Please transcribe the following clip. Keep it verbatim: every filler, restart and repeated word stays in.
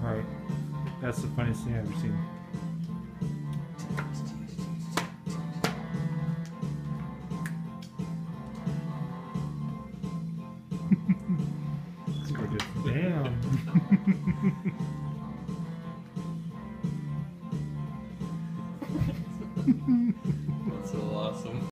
Alright. That's the funniest thing I've ever seen. It's gorgeous. Damn. That's so awesome.